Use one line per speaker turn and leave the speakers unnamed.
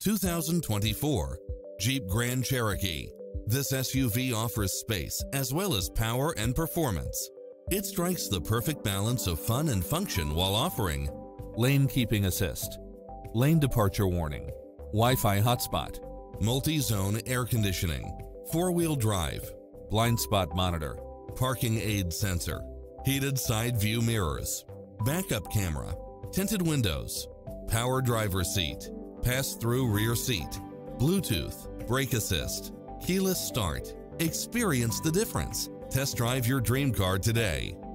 2024 Jeep Grand Cherokee. This SUV offers space as well as power and performance. It strikes the perfect balance of fun and function while offering lane keeping assist, lane departure warning, Wi-Fi hotspot, multi-zone air conditioning, four-wheel drive, blind spot monitor, parking aid sensor, heated side view mirrors, backup camera, tinted windows, power driver seat, pass-through rear seat, Bluetooth, brake assist, keyless start. Experience the difference. Test drive your dream car today.